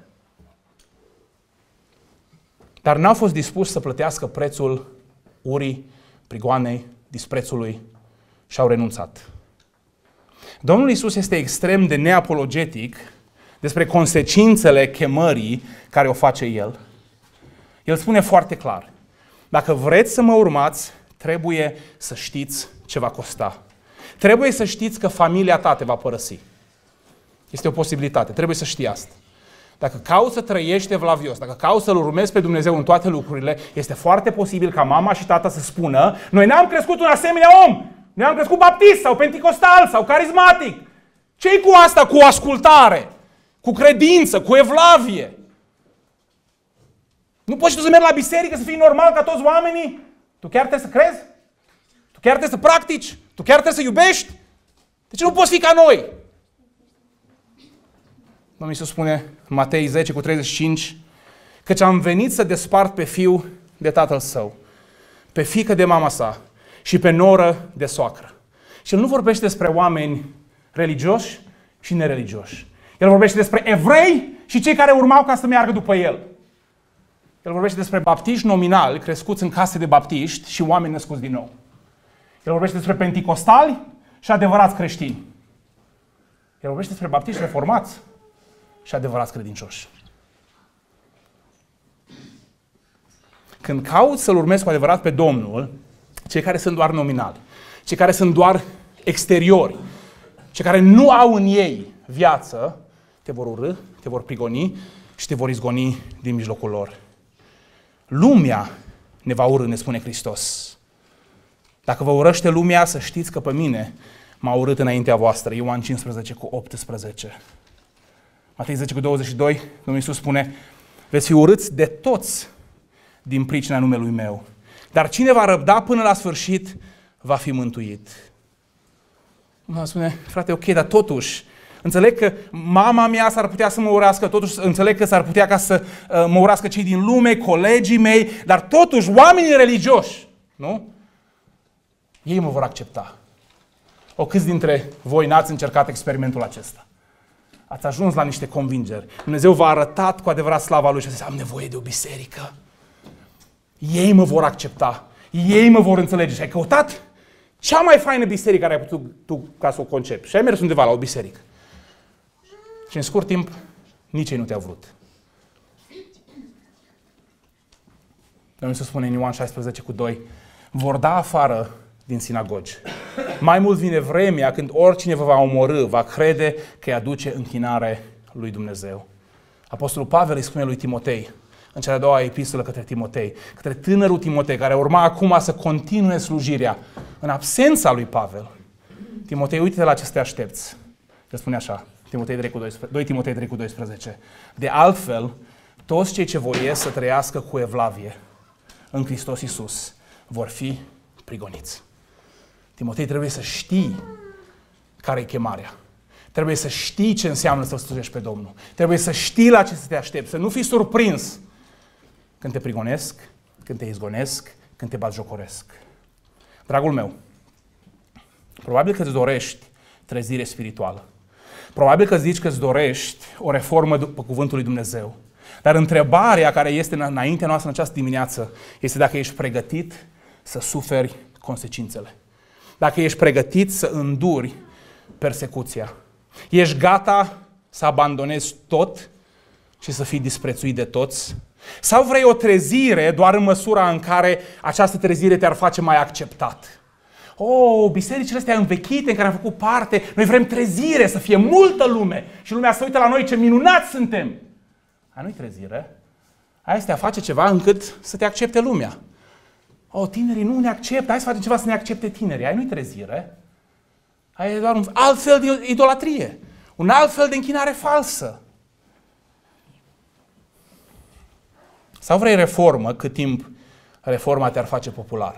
Dar n-au fost dispuși să plătească prețul urii, prigoanei, disprețului și au renunțat. Domnul Iisus este extrem de neapologetic despre consecințele chemării care o face El. El spune foarte clar, dacă vreți să mă urmați, trebuie să știți ce va costa. Trebuie să știți că familia ta te va părăsi. Este o posibilitate, trebuie să știi asta. Dacă cauți să trăiești evlavios, dacă cauți să-L urmezi pe Dumnezeu în toate lucrurile, este foarte posibil ca mama și tata să spună, noi n-am crescut un asemenea om, noi am crescut baptist sau penticostal sau carismatic. Ce-i cu asta, cu ascultare, cu credință, cu evlavie? Nu poți și tu să mergi la biserică, să fii normal ca toți oamenii? Tu chiar trebuie să crezi? Tu chiar trebuie să practici? Tu chiar trebuie să iubești? De ce nu poți fi ca noi? Domnul Iisus spune în Matei zece cu treizeci și cinci, căci am venit să despart pe fiul de tatăl său, pe fiică de mama sa și pe noră de soacră. Și el nu vorbește despre oameni religioși și nereligioși. El vorbește despre evrei și cei care urmau ca să meargă după el. El vorbește despre baptiști nominali, crescuți în case de baptiști și oameni născuți din nou. El vorbește despre penticostali și adevărați creștini. El vorbește despre baptiști reformați și adevărați credincioși. Când cauți să-L urmezi cu adevărat pe Domnul, cei care sunt doar nominali, cei care sunt doar exteriori, cei care nu au în ei viață, te vor urâ, te vor prigoni și te vor izgoni din mijlocul lor. Lumea ne va urâ, ne spune Hristos. Dacă vă urăște lumea, să știți că pe mine m-a urât înaintea voastră. Ioan cincisprezece cu optsprezece. Matei zece cu douăzeci și doi, Domnul Iisus spune, veți fi urâți de toți din pricina numelui meu. Dar cine va răbda până la sfârșit, va fi mântuit. Mă spune, frate, ok, dar totuși, înțeleg că mama mea s-ar putea să mă urască, totuși înțeleg că s-ar putea ca să uh, mă urască cei din lume, colegii mei, dar totuși oamenii religioși, nu? Ei mă vor accepta. O, câți dintre voi n-ați încercat experimentul acesta? Ați ajuns la niște convingeri. Dumnezeu v-a arătat cu adevărat slava Lui și a zis, am nevoie de o biserică. Ei mă vor accepta. Ei mă vor înțelege. Și ai căutat cea mai faină biserică care ai putut tu ca să o concepi. Și ai mers undeva la o biserică. Și în scurt timp, nici ei nu te-au vrut. Domnul Iisus spune în Ioan șaisprezece cu doi, vor da afară din sinagogi. Mai mult vine vremea când oricine vă va omorî, va crede că îi aduce închinare lui Dumnezeu. Apostolul Pavel îi spune lui Timotei, în cea de-a doua epistolă către Timotei, către tânărul Timotei, care urma acum să continue slujirea în absența lui Pavel. Timotei, uite-te la ce te aștepți. El spune așa, Timotei doi Timotei trei cu doisprezece. De altfel, toți cei ce voiesc să trăiască cu evlavie în Hristos Iisus vor fi prigoniți. Timotei, trebuie să știi care e chemarea. Trebuie să știi ce înseamnă să-L slujești pe Domnul. Trebuie să știi la ce să te aștepți, să nu fii surprins când te prigonesc, când te izgonesc, când te batjocoresc. Dragul meu, Probabil că îți dorești trezire spirituală. Probabil că zici că îți dorești o reformă după cuvântul lui Dumnezeu. Dar întrebarea care este înaintea noastră în această dimineață este dacă ești pregătit să suferi consecințele. Dacă ești pregătit să înduri persecuția. Ești gata să abandonezi tot și să fii disprețuit de toți? Sau vrei o trezire doar în măsura în care această trezire te-ar face mai acceptat? Oh, bisericile astea învechite în care am făcut parte, noi vrem trezire, să fie multă lume și lumea să uită la noi ce minunați suntem. Aia nu-i trezire. Aia este a face ceva încât să te accepte lumea. Oh, tinerii nu ne acceptă, hai să facem ceva să ne accepte tinerii. Aia nu-i trezire. Aia e doar un alt fel de idolatrie. Un alt fel de închinare falsă. Sau vrei reformă cât timp reforma te-ar face popular?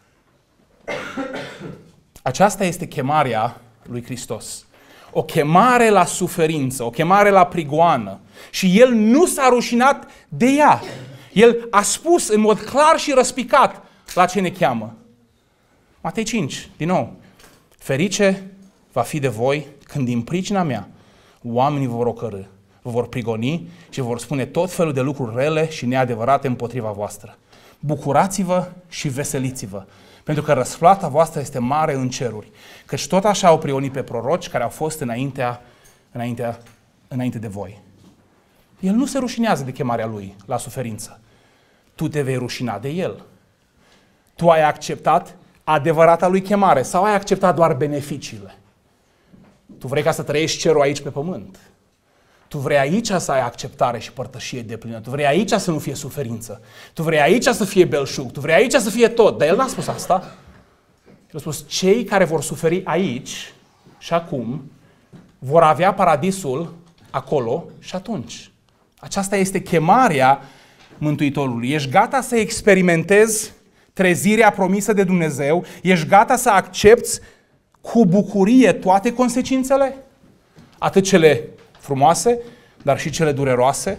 Aceasta este chemarea lui Hristos. O chemare la suferință, o chemare la prigoană. Și El nu s-a rușinat de ea. El a spus în mod clar și răspicat la ce ne cheamă. Matei cinci, din nou. Ferice va fi de voi când din pricina mea oamenii vă vor ocărî, vă vor prigoni și vă vor spune tot felul de lucruri rele și neadevărate împotriva voastră. Bucurați-vă și veseliți-vă, pentru că răsplata voastră este mare în ceruri. Căci tot așa au prigonit pe proroci care au fost înaintea, înaintea, înainte de voi. El nu se rușinează de chemarea Lui la suferință. Tu te vei rușina de El. Tu ai acceptat adevărata Lui chemare sau ai acceptat doar beneficiile? Tu vrei ca să trăiești cerul aici pe pământ. Tu vrei aici să ai acceptare și părtășie deplină. Tu vrei aici să nu fie suferință. Tu vrei aici să fie belșug. Tu vrei aici să fie tot. Dar El n-a spus asta. El a spus, cei care vor suferi aici și acum vor avea paradisul acolo și atunci. Aceasta este chemarea Mântuitorului. Ești gata să experimentezi trezirea promisă de Dumnezeu? Ești gata să accepți cu bucurie toate consecințele? Atât cele frumoase, dar și cele dureroase?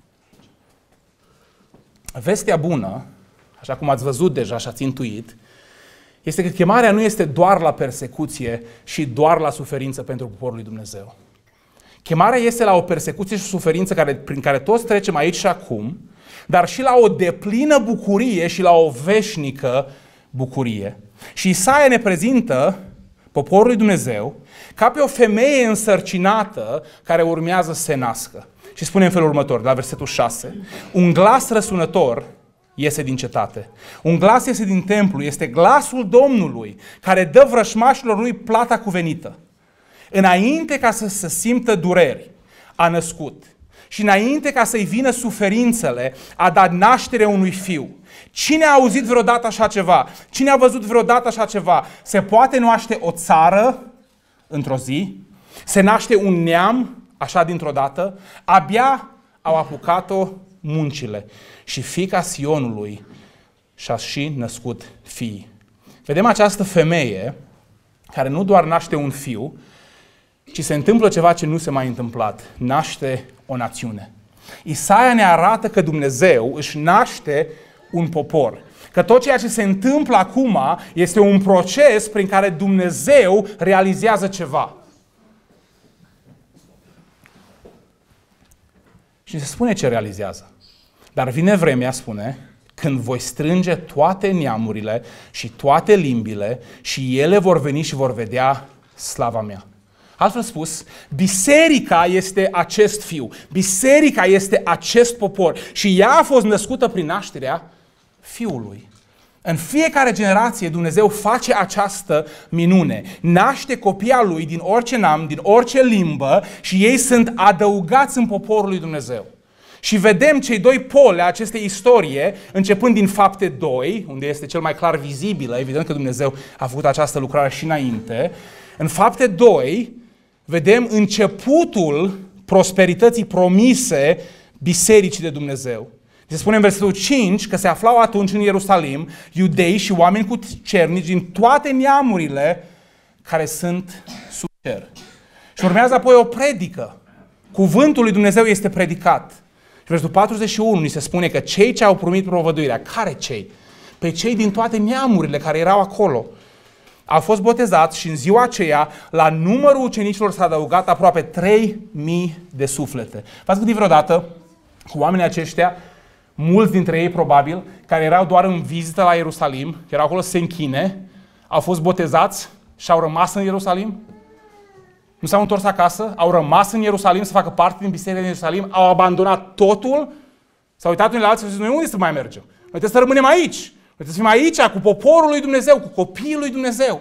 Vestea bună, așa cum ați văzut deja și ați intuit, este că chemarea nu este doar la persecuție și doar la suferință pentru poporul lui Dumnezeu. Chemarea este la o persecuție și suferință care, prin care toți trecem aici și acum, dar și la o deplină bucurie și la o veșnică bucurie. Și Isaia ne prezintă poporul lui Dumnezeu ca pe o femeie însărcinată care urmează să se nască. Și spune în felul următor, la versetul șase, un glas răsunător iese din cetate. Un glas iese din templu, este glasul Domnului care dă vrășmașilor lui plata cuvenită. Înainte ca să se simtă dureri, a născut. Și înainte ca să-i vină suferințele, a dat naștere unui fiu. Cine a auzit vreodată așa ceva? Cine a văzut vreodată așa ceva? Se poate naște o țară într-o zi? Se naște un neam așa dintr-o dată? Abia au apucat-o muncile. Și fiica Sionului și-a și născut fii. Vedem această femeie care nu doar naște un fiu, ci se întâmplă ceva ce nu se mai întâmplat. Naște o națiune. Isaia ne arată că Dumnezeu își naște un popor. Că tot ceea ce se întâmplă acum este un proces prin care Dumnezeu realizează ceva. Și se spune ce realizează. Dar vine vremea, spune, când voi strânge toate neamurile și toate limbile și ele vor veni și vor vedea slava mea. Altfel spus, biserica este acest fiu, biserica este acest popor și ea a fost născută prin nașterea Fiului. În fiecare generație Dumnezeu face această minune. Naște copii al lui din orice neam, din orice limbă și ei sunt adăugați în poporul lui Dumnezeu. Și vedem cei doi poli a acestei istorie, începând din Fapte doi, unde este cel mai clar vizibilă, evident că Dumnezeu a făcut această lucrare și înainte. În Fapte doi vedem începutul prosperității promise bisericii de Dumnezeu. Se spune în versetul cinci că se aflau atunci în Ierusalim iudei și oameni cu cernici din toate neamurile care sunt sub cer. Și urmează apoi o predică. Cuvântul lui Dumnezeu este predicat. Și versetul patruzeci și unu ni se spune că cei ce au primit provăduirea, care cei? Pe cei din toate neamurile care erau acolo. a fost botezat și în ziua aceea, la numărul ucenicilor s-a adăugat aproape trei mii de suflete. V-ați gândit vreodată cu oamenii aceștia, mulți dintre ei probabil, care erau doar în vizită la Ierusalim, erau acolo să se închine, au fost botezați și au rămas în Ierusalim? Nu s-au întors acasă? Au rămas în Ierusalim să facă parte din biserica din Ierusalim? Au abandonat totul? S-au uitat unii la alții și au zis, noi unde să mai mergem? Noi trebuie să rămânem aici. Noi trebuie să fim aici cu poporul lui Dumnezeu, cu copiii lui Dumnezeu.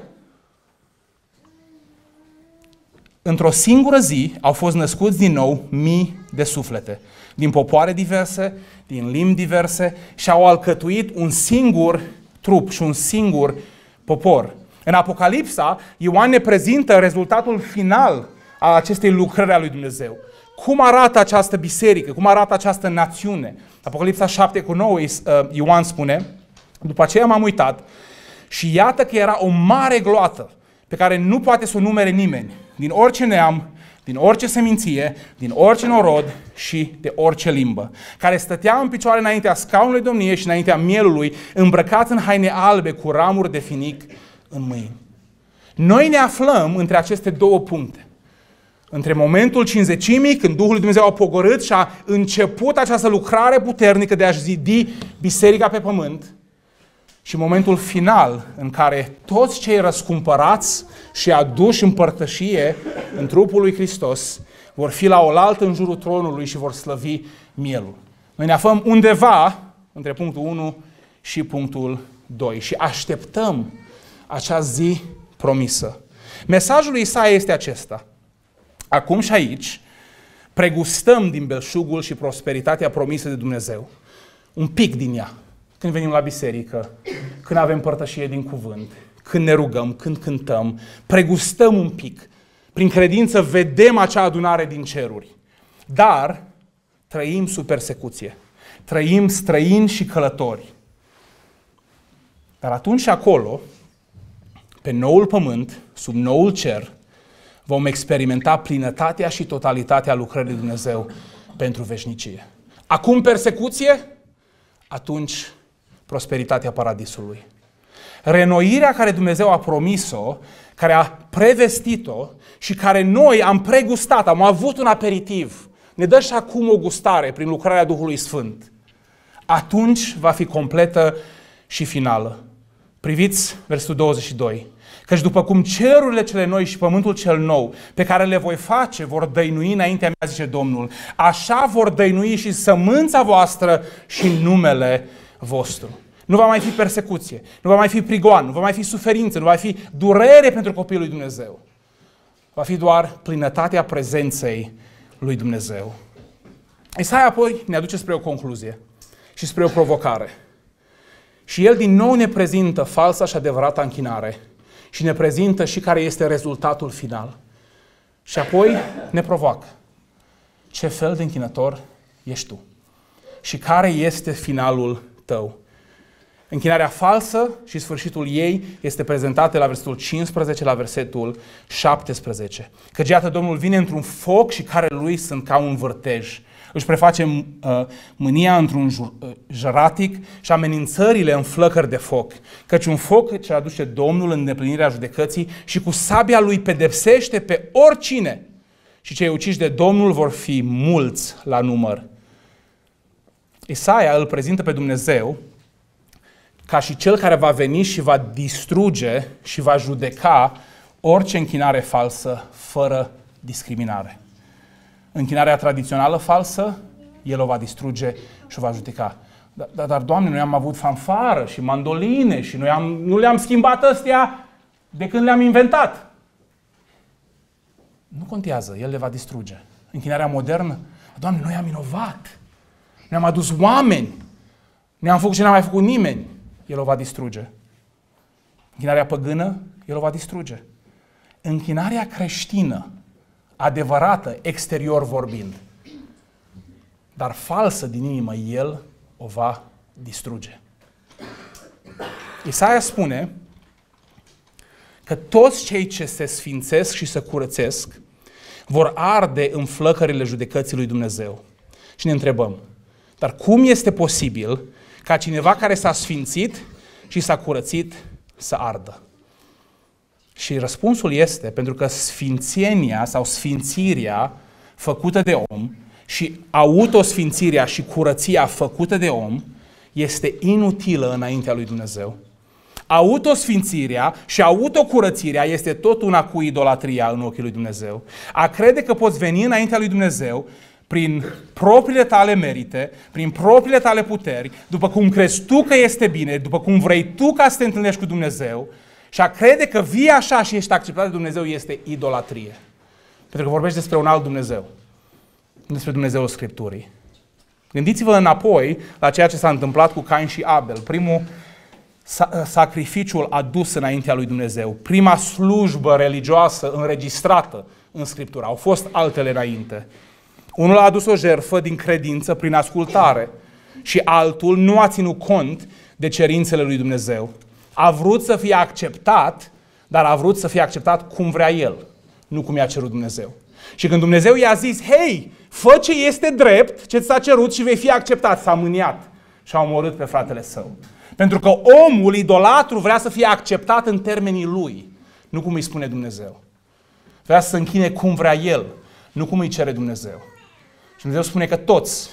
Într-o singură zi au fost născuți din nou mii de suflete, din popoare diverse, din limbi diverse și au alcătuit un singur trup și un singur popor. În Apocalipsa, Ioan ne prezintă rezultatul final al acestei lucrări a lui Dumnezeu. Cum arată această biserică? Cum arată această națiune? Apocalipsa șapte cu nouă, Ioan spune, după aceea m-am uitat și iată că era o mare gloată pe care nu poate să o numere nimeni, din orice neam, din orice seminție, din orice norod și de orice limbă, care stătea în picioare înaintea scaunului domniei și înaintea mielului, îmbrăcat în haine albe cu ramuri de finic în mâini. Noi ne aflăm între aceste două puncte. Între momentul cinzecimii, când Duhul lui Dumnezeu a pogorât și a început această lucrare puternică de a-și zidi biserica pe pământ, și momentul final în care toți cei răscumpărați și aduși în părtășie în trupul lui Hristos vor fi la oaltă în jurul tronului și vor slăvi mielul. Noi ne aflăm undeva între punctul unu și punctul doi și așteptăm acea zi promisă. Mesajul lui Isaia este acesta. Acum și aici pregustăm din belșugul și prosperitatea promisă de Dumnezeu. Un pic din ea. Când venim la biserică, când avem părtășie din cuvânt, când ne rugăm, când cântăm, pregustăm un pic. Prin credință vedem acea adunare din ceruri. Dar trăim sub persecuție. Trăim străini și călători. Dar atunci și acolo, pe noul pământ, sub noul cer, vom experimenta plinătatea și totalitatea lucrării lui Dumnezeu pentru veșnicie. Acum persecuție, atunci prosperitatea paradisului. Renoirea care Dumnezeu a promis-o, care a prevestit-o și care noi am pregustat, am avut un aperitiv, ne dă și acum o gustare prin lucrarea Duhului Sfânt. Atunci va fi completă și finală. Priviți versetul douăzeci și doi. Căci după cum cerurile cele noi și pământul cel nou, pe care le voi face, vor dăinui înaintea mea, zice Domnul, așa vor dăinui și sămânța voastră și numele vostru. Nu va mai fi persecuție, nu va mai fi prigoan, nu va mai fi suferință, nu va fi durere pentru copiii lui Dumnezeu. Va fi doar plinătatea prezenței lui Dumnezeu. Isaia apoi ne aduce spre o concluzie și spre o provocare. Și el din nou ne prezintă falsa și adevărata închinare și ne prezintă și care este rezultatul final. Și apoi ne provoacă. Ce fel de închinător ești tu? Și care este finalul tău? Închinarea falsă și sfârșitul ei este prezentată la versetul cincisprezece la versetul șaptesprezece. Căci iată Domnul vine într-un foc și care lui sunt ca un vârtej. Își preface uh, mânia într-un uh, jăratic și amenințările în flăcări de foc. Căci un foc ce aduce Domnul în îndeplinirea judecății și cu sabia lui pedepsește pe oricine. Și cei uciși de Domnul vor fi mulți la număr. Isaia îl prezintă pe Dumnezeu ca și cel care va veni și va distruge și va judeca orice închinare falsă fără discriminare. Închinarea tradițională falsă, el o va distruge și o va judeca. Dar, dar Doamne, noi am avut fanfară și mandoline și noi am, nu le-am schimbat astea de când le-am inventat. Nu contează, el le va distruge. Închinarea modernă, Doamne, noi am inovat, ne-am adus oameni, ne-am făcut ce n-a mai făcut nimeni, el o va distruge. Închinarea păgână, el o va distruge. Închinarea creștină, adevărată, exterior vorbind, dar falsă din inimă, el o va distruge. Isaia spune că toți cei ce se sfințesc și se curățesc vor arde în flăcările judecății lui Dumnezeu. Și ne întrebăm, dar cum este posibil ca cineva care s-a sfințit și s-a curățit să ardă? Și răspunsul este pentru că sfințenia sau sfințirea făcută de om și autosfințirea și curăția făcută de om este inutilă înaintea lui Dumnezeu. Autosfințirea și autocurățirea este tot una cu idolatria în ochii lui Dumnezeu. A crede că poți veni înaintea lui Dumnezeu prin propriile tale merite, prin propriile tale puteri, după cum crezi tu că este bine, după cum vrei tu ca să te întâlnești cu Dumnezeu, și a crede că vii așa și ești acceptat de Dumnezeu este idolatrie. Pentru că vorbești despre un alt Dumnezeu, nu despre Dumnezeul Scripturii. Gândiți-vă înapoi la ceea ce s-a întâmplat cu Cain și Abel, primul sacrificiul adus înaintea lui Dumnezeu, prima slujbă religioasă înregistrată în Scriptură. Au fost altele înainte. Unul a adus o jertfă din credință prin ascultare și altul nu a ținut cont de cerințele lui Dumnezeu. A vrut să fie acceptat, dar a vrut să fie acceptat cum vrea el, nu cum i-a cerut Dumnezeu. Și când Dumnezeu i-a zis, hei, fă ce este drept, ce ți-a cerut și vei fi acceptat, s-a mâniat și a omorât pe fratele său. Pentru că omul, idolatru, vrea să fie acceptat în termenii lui, nu cum îi spune Dumnezeu. Vrea să se închine cum vrea el, nu cum îi cere Dumnezeu. Și Dumnezeu spune că toți,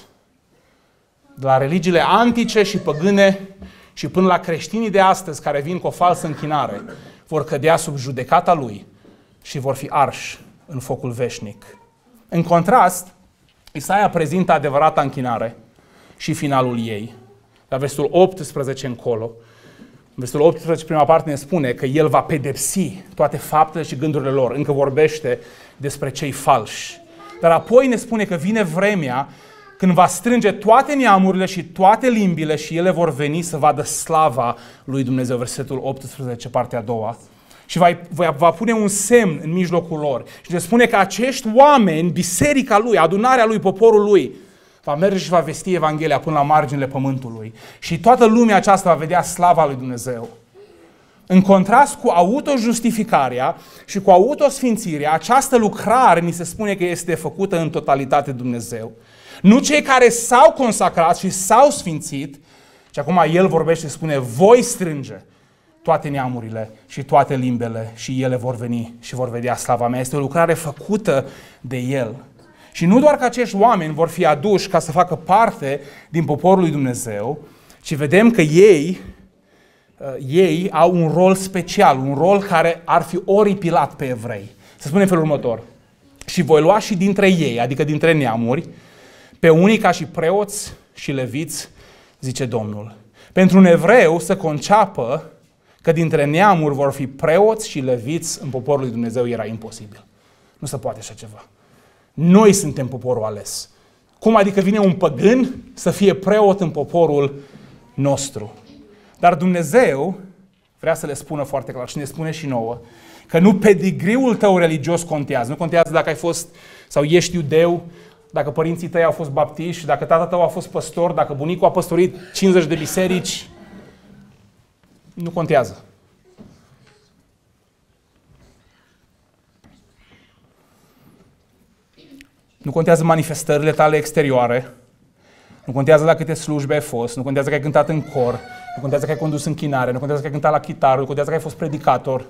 de la religiile antice și păgâne și până la creștinii de astăzi care vin cu o falsă închinare, vor cădea sub judecata lui și vor fi arși în focul veșnic. În contrast, Isaia prezintă adevărata închinare și finalul ei. La versetul optsprezece încolo, versetul optsprezece, prima parte, ne spune că el va pedepsi toate faptele și gândurile lor. Încă vorbește despre cei falși. Dar apoi ne spune că vine vremea când va strânge toate neamurile și toate limbile și ele vor veni să vadă slava lui Dumnezeu. Versetul optsprezece, partea a doua. Și va, va, va pune un semn în mijlocul lor. Și ne spune că acești oameni, biserica lui, adunarea lui, poporul lui, va merge și va vesti Evanghelia până la marginile pământului. Și toată lumea aceasta va vedea slava lui Dumnezeu. În contrast cu autojustificarea și cu autosfințirea, această lucrare ni se spune că este făcută în totalitate de Dumnezeu. Nu cei care s-au consacrat și s-au sfințit, și acum el vorbește și spune, voi strânge toate neamurile și toate limbele și ele vor veni și vor vedea slava mea. Este o lucrare făcută de el. Și nu doar că acești oameni vor fi aduși ca să facă parte din poporul lui Dumnezeu, ci vedem că ei, ei au un rol special, un rol care ar fi oripilat pe evrei. Se spune în felul următor, și voi lua și dintre ei, adică dintre neamuri, pe unii ca și preoți și leviți, zice Domnul. Pentru un evreu să conceapă că dintre neamuri vor fi preoți și leviți în poporul lui Dumnezeu era imposibil. Nu se poate așa ceva. Noi suntem poporul ales. Cum adică vine un păgân să fie preot în poporul nostru? Dar Dumnezeu vrea să le spună foarte clar și ne spune și nouă că nu pedigriul tău religios contează. Nu contează dacă ai fost sau ești iudeu, dacă părinții tăi au fost baptiști, dacă tata tău a fost păstor, dacă bunicul a păstorit cincizeci de biserici. Nu contează. Nu contează manifestările tale exterioare, nu contează la câte slujbe ai fost, nu contează că ai cântat în cor, nu contează că ai condus închinare, nu contează că ai cântat la chitară, nu contează că ai fost predicator.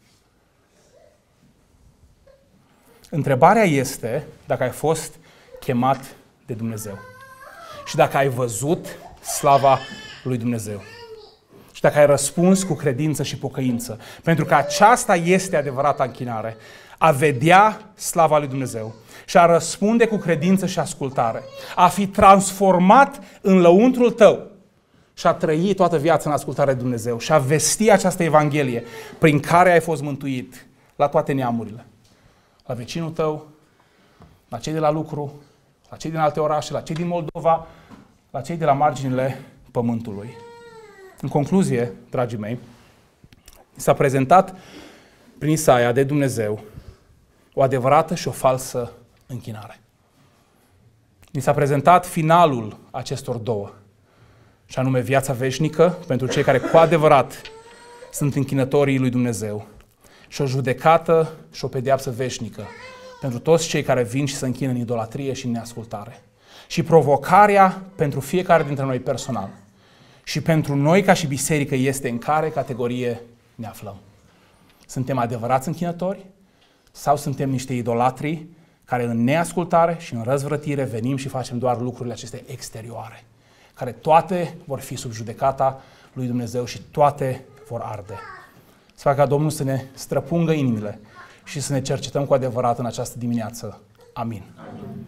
Întrebarea este dacă ai fost chemat de Dumnezeu și dacă ai văzut slava lui Dumnezeu și dacă ai răspuns cu credință și pocăință. Pentru că aceasta este adevărata închinare, a vedea slava lui Dumnezeu și a răspunde cu credință și ascultare, a fi transformat în lăuntrul tău și a trăi toată viața în ascultare de Dumnezeu și a vesti această Evanghelie prin care ai fost mântuit la toate neamurile. La vecinul tău, la cei de la lucru, la cei din alte orașe, la cei din Moldova, la cei de la marginile pământului. În concluzie, dragii mei, s-a prezentat prin Isaia de Dumnezeu o adevărată și o falsă închinare. Ni s-a prezentat finalul acestor două, și anume viața veșnică pentru cei care cu adevărat sunt închinătorii lui Dumnezeu și o judecată și o pedeapsă veșnică pentru toți cei care vin și se închină în idolatrie și în neascultare. Și provocarea pentru fiecare dintre noi personal și pentru noi ca și biserică este în care categorie ne aflăm. Suntem adevărați închinători sau suntem niște idolatri care în neascultare și în răzvrătire venim și facem doar lucrurile acestea exterioare, care toate vor fi sub judecata lui Dumnezeu și toate vor arde. Să facă ca Domnul să ne străpungă inimile și să ne cercetăm cu adevărat în această dimineață. Amin. Amin.